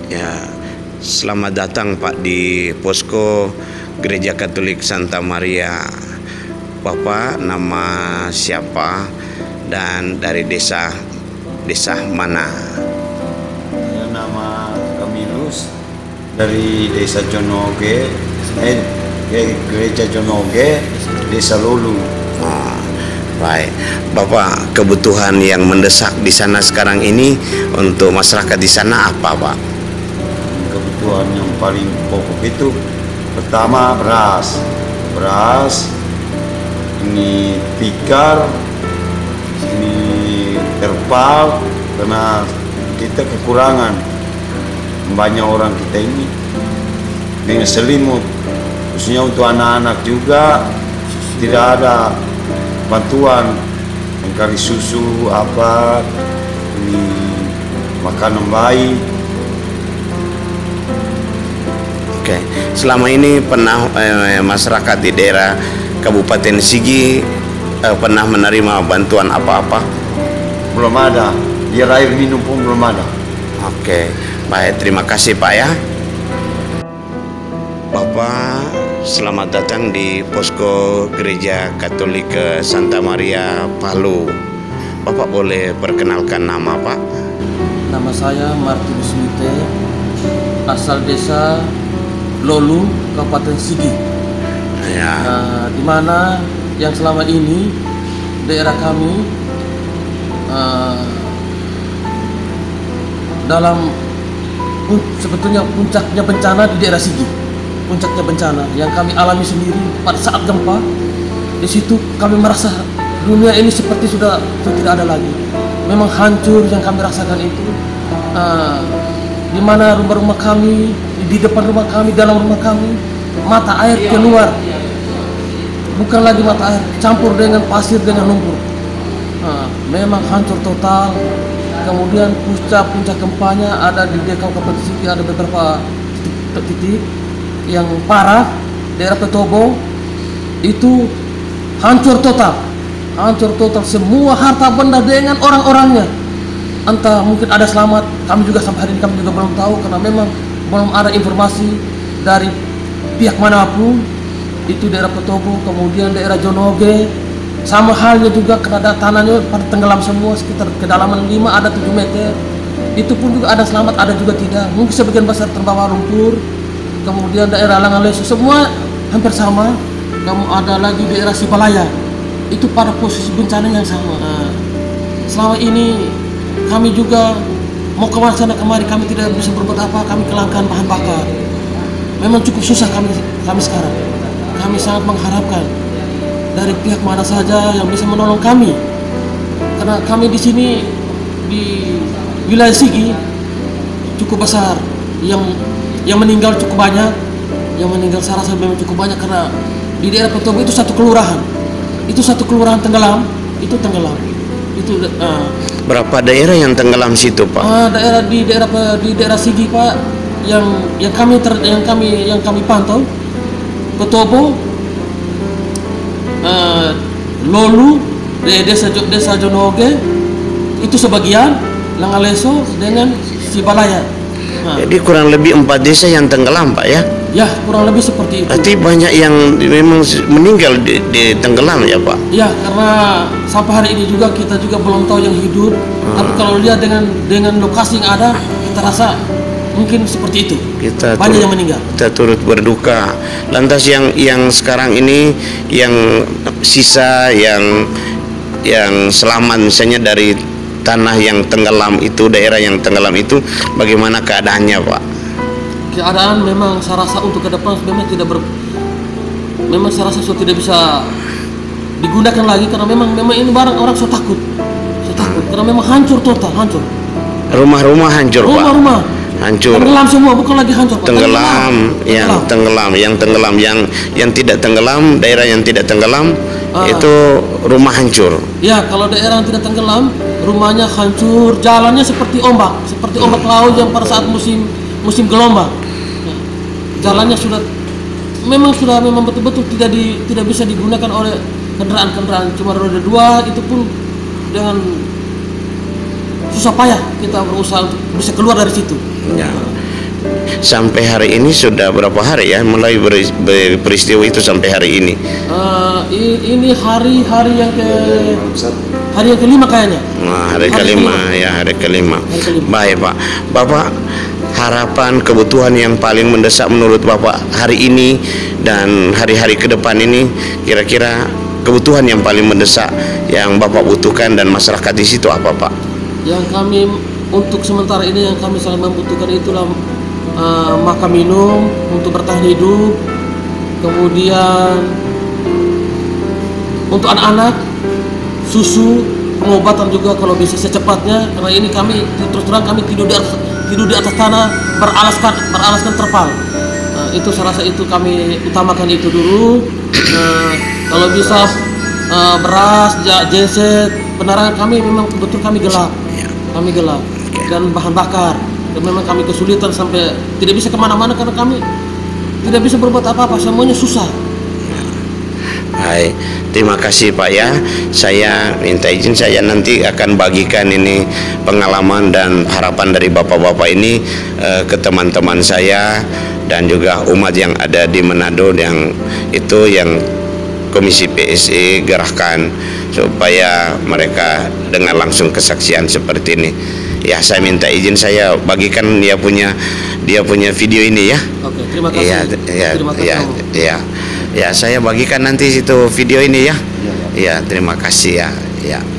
Ya, selamat datang Pak di Posko Gereja Katolik Santa Maria. Bapak nama siapa dan dari desa mana? Saya nama Kamilus dari desa Jonoge, Gereja Jonoge, desa Lolu. Baik, Bapak, kebutuhan yang mendesak di sana sekarang ini untuk masyarakat di sana apa, Pak? Kebutuhan yang paling pokok itu pertama beras, ini tikar, ini terpal, karena kita kekurangan banyak orang kita ini dengan selimut, khususnya untuk anak-anak juga tidak ada bantuan mengkari susu apa ini makanan bayi. Oke, selama ini pernah masyarakat di daerah Kabupaten Sigi pernah menerima bantuan apa-apa? Belum ada, biar air minum pun belum ada. Oke, baik, terima kasih Pak ya. Bapak, selamat datang di Posko Gereja Katolik Santa Maria Palu. Bapak boleh perkenalkan nama Pak? Nama saya Martinus Mite, asal desa Lolu, Kabupaten Sigi. Ya. Di mana yang selama ini daerah kami dalam sebetulnya puncaknya bencana di daerah Sigi. Puncaknya bencana yang kami alami sendiri pada saat gempa. Di situ kami merasa dunia ini seperti sudah tidak ada lagi. Memang hancur yang kami rasakan itu. Di mana rumah-rumah kami, di depan rumah kami, dalam rumah kami, mata air keluar. Bukan lagi mata air, campur dengan pasir, dengan lumpur. Memang hancur total. Kemudian puncak gempanya ada di Kabupaten Sigi, ada beberapa titik yang parah. Daerah Petobo itu hancur total, semua harta benda dengan orang-orangnya. Entah mungkin ada selamat, kami juga sampai hari ini kami juga belum tahu, karena memang belum ada informasi dari pihak manapun. Itu daerah Petobo, kemudian daerah Jonoge sama halnya juga, karena tanahnya pada tenggelam semua, sekitar kedalaman 5 ada 7 meter. Itu pun juga ada selamat, ada juga tidak, mungkin sebagian besar terbawa lumpur. Kemudian daerah Langaleso semua hampir sama. Kamu ada lagi daerah Sibalaya, itu pada posisi bencana yang sama. Selama ini kami juga mau ke sana kemari, kami tidak bisa berbuat apa, kami kelangkaan bahan bakar. Memang cukup susah kami sekarang. Kami sangat mengharapkan dari pihak mana saja yang bisa menolong kami, karena kami di sini di wilayah Sigi cukup besar, yang meninggal cukup banyak, saya rasa memang cukup banyak, karena di daerah Petobo itu satu kelurahan tenggelam. Berapa daerah yang tenggelam situ, Pak? Di daerah Sigi, Pak, yang kami pantau, Petobo, Lolu, desa Jonoge itu sebagian, Langaleso dengan Sibalaya. Jadi kurang lebih 4 desa yang tenggelam, Pak ya? Ya, kurang lebih seperti itu. Berarti banyak yang memang meninggal di tenggelam ya, Pak? Ya, karena sampai hari ini juga kita juga belum tahu yang hidup. Tapi kalau lihat dengan lokasi yang ada, kita rasa mungkin seperti itu. Banyak yang meninggal. Kita turut berduka. Lantas yang sekarang ini yang sisa yang selamat misalnya dari tanah yang tenggelam itu, daerah yang tenggelam itu, bagaimana keadaannya, Pak? Keadaan memang saya rasa untuk ke depan memang saya rasa sudah tidak bisa digunakan lagi, karena memang ini barang orang sudah takut karena memang hancur total, Rumah-rumah hancur, Pak. Rumah-rumah hancur. Tenggelam semua, bukan lagi hancur, Pak. Tenggelam, yang tidak tenggelam, daerah yang tidak tenggelam itu rumah hancur. Ya, kalau daerah yang tidak tenggelam, rumahnya hancur, jalannya seperti ombak laut yang pada saat musim gelombang. Jalannya memang betul-betul tidak bisa digunakan oleh kendaraan, cuma roda 2, itu pun dengan susah payah kita berusaha untuk bisa keluar dari situ. Ya. sampai hari ini sudah berapa hari ya mulai peristiwa itu sampai hari ini? Ini hari yang kelima kayaknya. Nah, hari kelima ya, hari kelima. Baik Pak, Bapak harapan kebutuhan yang paling mendesak menurut Bapak hari ini dan hari-hari ke depan ini, kira-kira kebutuhan yang paling mendesak yang Bapak butuhkan dan masyarakat di situ apa Pak? Yang kami untuk sementara ini yang kami sangat membutuhkan itulah makan minum untuk bertahan hidup, kemudian untuk anak-anak susu, pengobatan juga kalau bisa secepatnya, karena ini kami terus terang kami tidur di atas tanah beralaskan terpal. Itu saya rasa itu kami utamakan itu dulu. Kalau bisa beras, genset, penerangan kami memang betul kami gelap, dan bahan bakar. Dan memang kami kesulitan sampai tidak bisa kemana-mana karena kami tidak bisa berbuat apa-apa, semuanya susah. Hai, terima kasih Pak ya. Saya minta izin, saya nanti akan bagikan ini pengalaman dan harapan dari bapak-bapak ini ke teman-teman saya dan juga umat yang ada di Manado, yang itu yang Komisi PSE gerahkan supaya mereka dengar langsung kesaksian seperti ini. Ya, saya minta izin saya bagikan dia punya video ini ya. Oke, terima kasih. Terima kasih. Ya, saya bagikan nanti itu video ini ya. Ya, terima kasih ya. Ya.